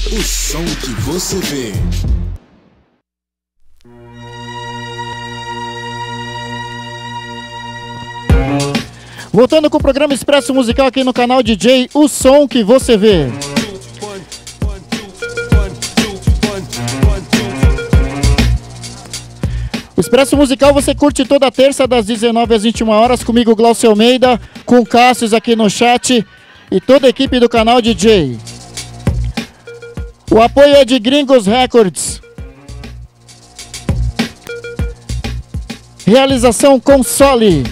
O som que você vê. Voltando com o programa Expresso Musical aqui no canal DJ, o som que você vê. O Expresso Musical você curte toda terça das 19 às 21 horas comigo, Glaucio Almeida, com Cássius aqui no chat e toda a equipe do canal DJ. O apoio é de Gringos Records. Realização Console.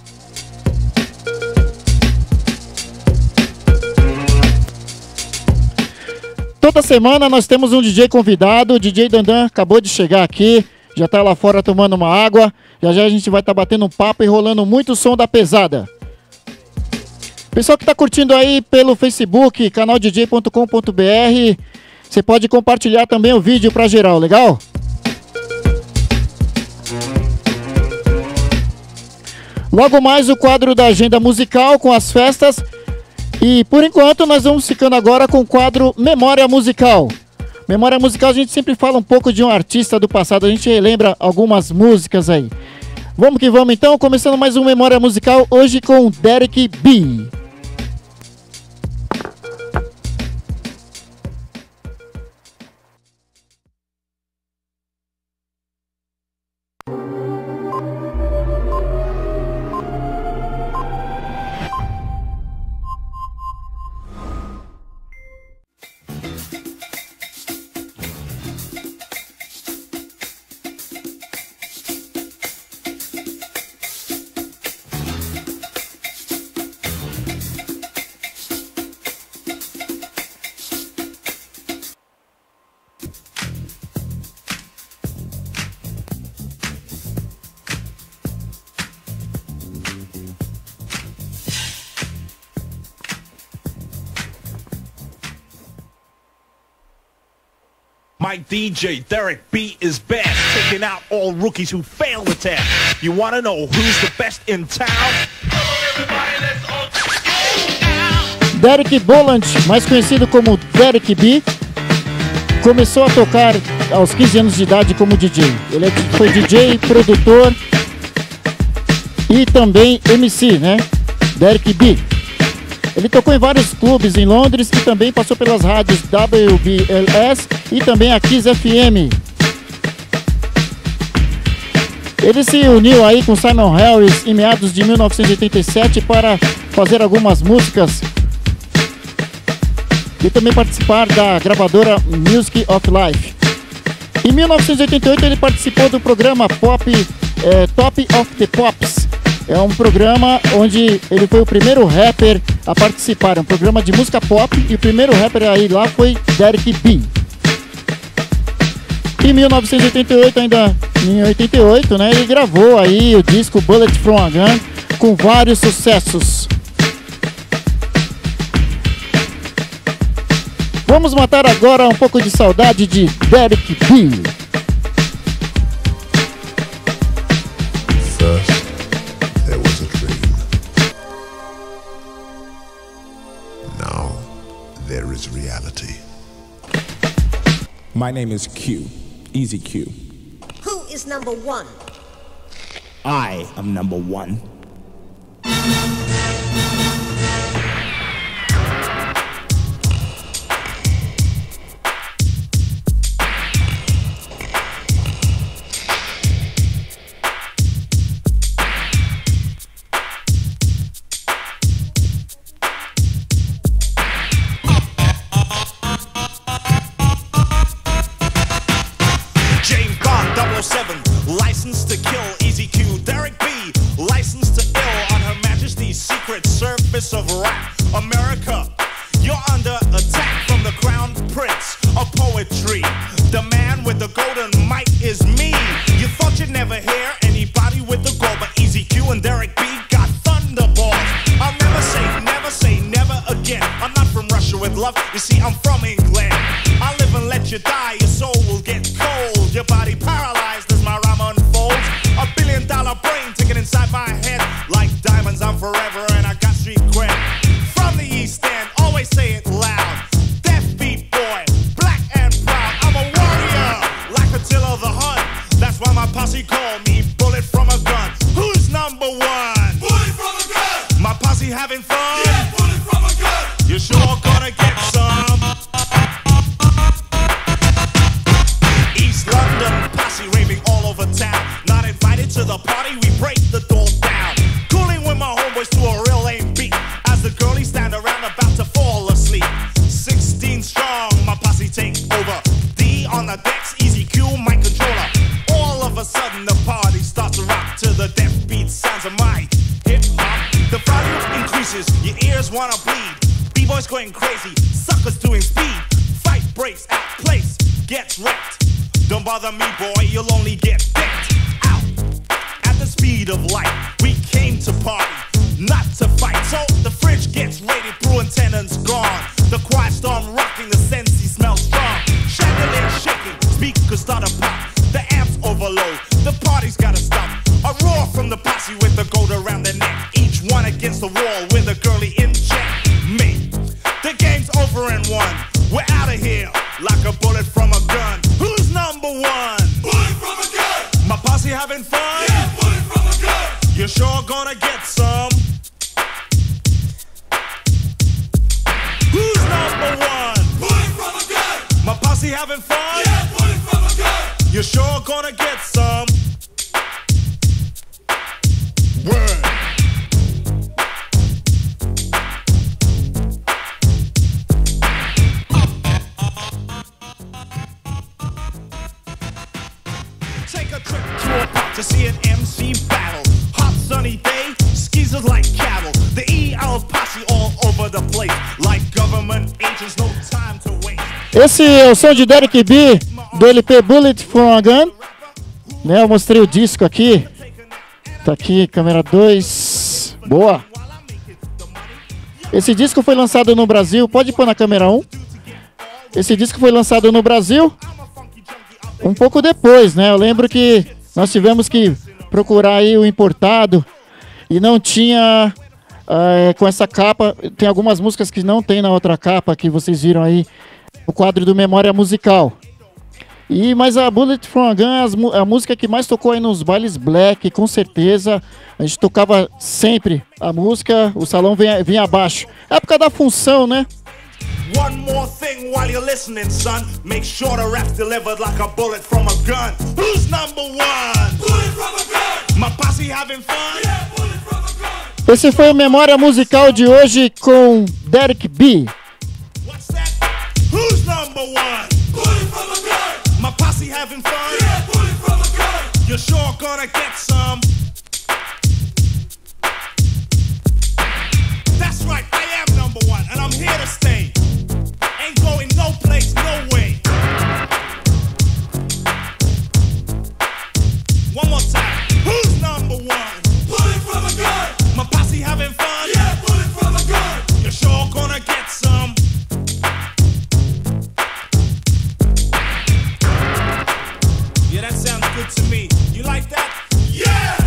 Toda semana nós temos um DJ convidado. O DJ Dandan acabou de chegar aqui. Já está lá fora tomando uma água. Já já a gente vai estar batendo um papo e rolando muito som da pesada. Pessoal que está curtindo aí pelo Facebook, canaldj.com.br, você pode compartilhar também o vídeo para geral, legal? Logo mais o quadro da agenda musical com as festas. E por enquanto nós vamos ficando agora com o quadro Memória Musical. Memória Musical a gente sempre fala um pouco de um artista do passado, a gente relembra algumas músicas aí. Vamos que vamos então, começando mais um Memória Musical hoje com Derek B. My DJ Derek B is back, taking out all rookies who fail the test. You wanna know who's the best in town? Derek Boland, mais conhecido como Derek B, começou a tocar aos 15 anos de idade como DJ. Ele foi DJ, produtor e também MC, né? Derek B. Ele tocou em vários clubes em Londres e também passou pelas rádios WBLS e também a Kiss FM. Ele se uniu aí com Simon Harris em meados de 1987 para fazer algumas músicas e também participar da gravadora Music of Life. Em 1988 ele participou do programa Top of the Pops. É um programa onde ele foi o primeiro rapper a participar. É um programa de música pop e o primeiro rapper aí lá foi Derek B. Em 1988, ainda em 88, né, ele gravou aí o disco Bullet from a Gun com vários sucessos. Vamos matar agora um pouco de saudade de Derek B. Reality. My name is Q, Easy Q. Who is number one? I am number one. Licensed to kill, Easy Q, Derek B, licensed to ill on Her Majesty's secret service of rap. America, you're under attack from the crown prince of poetry. The man with the golden mic is me. You thought you'd never hear anybody with the gold, but Easy Q and Derek B got thunderballs. I'll never say never again. I'm not from Russia with love, you see I'm from England. I'll live and let you die, your soul will get cold. Your body paralyzed as my rhyme unfolds. $1 billion brain ticking inside my head. Like diamonds, I'm forever and I got street cred. From the East End, always say it loud. Deaf beat boy, black posse take over. D on the decks, easy Q, my controller. All of a sudden the party starts to rock to the deaf beat sounds of my hip hop. The volume increases, your ears wanna bleed. B-boys going crazy, suckers doing speed. Fight breaks out, place gets wrecked. Don't bother me, boy, you'll only get decked out. At the speed of light, we came to party, not to fight. So the fridge gets raided, brewing tenants gone. The quiet storm rocking, the Sensi smells strong. Chandelier shaking, speakers start to pop. The amps overload, the party's gotta stop. A roar from the posse with the gold around their neck. Each one against the wall with a girlie in check. Me, the game's over and won. We're out of here like a bullet from a gun. Who's number one? Bullet from a gun. My posse having fun? Yeah, bullet from a gun. You're sure gonna get some. Who's number one? Bullet from a gun. My posse having fun? Yeah, bullet from a gun. You're sure gonna get some. Word. Take a trip to a park to see an MC battle. Hot sunny day, skeezers like cattle. The EL posse all over the place. Like government agents, no time to waste. Esse é o som de Derek B, do LP Bullet from a Gun. Né, eu mostrei o disco aqui. Tá aqui, câmera 2. Boa. Esse disco foi lançado no Brasil. Pode pôr na câmera 1. Esse disco foi lançado no Brasil um pouco depois, né? Eu lembro que nós tivemos que procurar aí o importado e não tinha com essa capa. Tem algumas músicas que não tem na outra capa que vocês viram aí no quadro do Memória Musical. Mas a Bullet from a Gun é a música que mais tocou aí nos bailes black, com certeza. A gente tocava sempre a música, o salão vinha abaixo. Época da função, né? One more thing while you're listening, son. Make sure the rap's delivered like a bullet from a gun. Who's number one? Bullet from a gun. My posse having fun? Yeah, bullet from a gun. Esse foi o Memória Musical de hoje com Derek B. What's that? Who's number one? Bullet from a gun. My posse having fun? Yeah, bullet from a gun. You're sure gonna get some. That's right, I am number one, and I'm here to stay. Ain't going no place, no way. One more time. Who's number one? Bullet from a gun. My posse having fun? Yeah, bullet from a gun. You're sure gonna get some. Yeah, that sounds good to me. You like that? Yeah!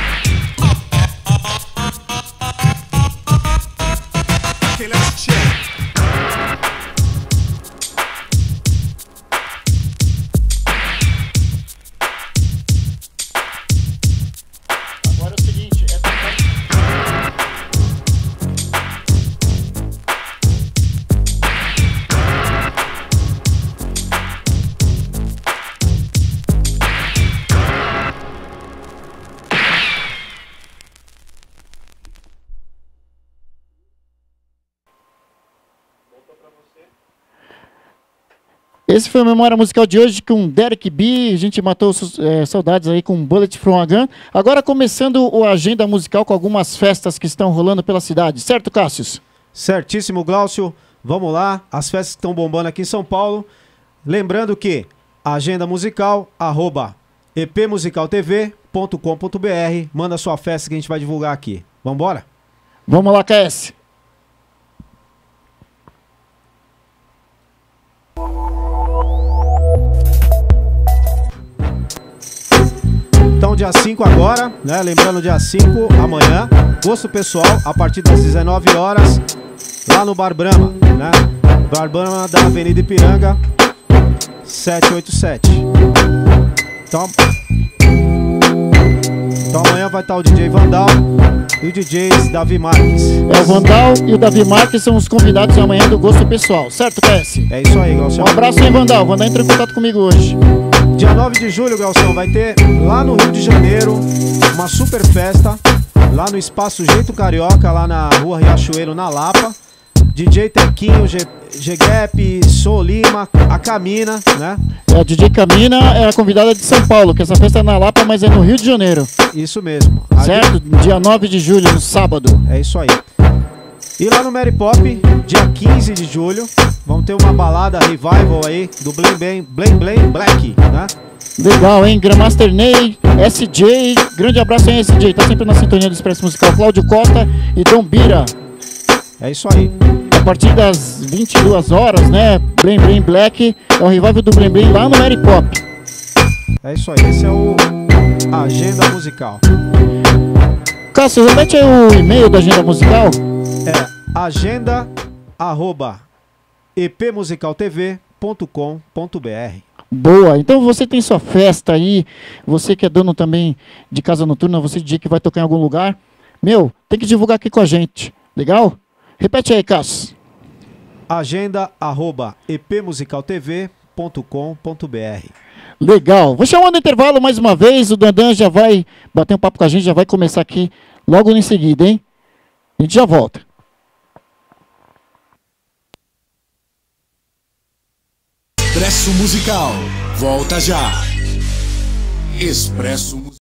Okay, let's chill. Agora é o seguinte, esse foi a Memória Musical de hoje com Derek B. A gente matou saudades aí com Bullet from a Gun. Agora começando a agenda musical com algumas festas que estão rolando pela cidade. Certo, Cássius? Certíssimo, Glaucio. Vamos lá. As festas que estão bombando aqui em São Paulo. Lembrando que a agenda musical, @epmusicaltv.com.br. Manda sua festa que a gente vai divulgar aqui. Vamos embora? Vamos lá, KS. Então, dia 5 agora, né? Lembrando, dia 5, amanhã, gosto pessoal, a partir das 19 horas, lá no Bar Brahma, né? Bar Brahma da Avenida Ipiranga, 787. Então amanhã vai estar o DJ Vandal e o DJ Davi Marques. O Vandal e o Davi Marques são os convidados amanhã do Gosto Pessoal, certo, KS? É isso aí, Glaucio. Um abraço aí, Vandal. O Vandal entrou em contato comigo hoje. Dia 9 de julho, Glaucio, vai ter lá no Rio de Janeiro uma super festa, lá no Espaço Jeito Carioca, lá na Rua Riachuelo, na Lapa. DJ Tequinho, G-Gap, Sou Lima, a Camina, né? A DJ Camina é a convidada de São Paulo, que essa festa é na Lapa, mas é no Rio de Janeiro. Isso mesmo. Certo? Dia 9 de julho, no sábado. É isso aí. E lá no Mary Pop, dia 15 de julho, vamos ter uma balada revival aí do Blame Black, né? Legal, hein? Grandmaster Ney, SJ, grande abraço aí, SJ. Tá sempre na sintonia do Expresso Musical. Cláudio Costa e Dom Bira. É isso aí. A partir das 22 horas, né? Blame Black, é o revival do Blame lá no Mary Pop. É isso aí, esse é o Agenda Musical. Cássio, repete aí o e-mail da Agenda Musical. É agenda@epmusicaltv.com.br. Boa, então você tem sua festa aí, você que é dono também de casa noturna, você DJ que vai tocar em algum lugar, meu, tem que divulgar aqui com a gente, legal? Repete aí, Cássio. agenda@epmusicaltv.com.br. Legal, vou chamar no intervalo mais uma vez, o Dandan já vai bater um papo com a gente, já vai começar aqui logo em seguida, hein? A gente já volta. Expresso Musical, volta já. Expresso Musical.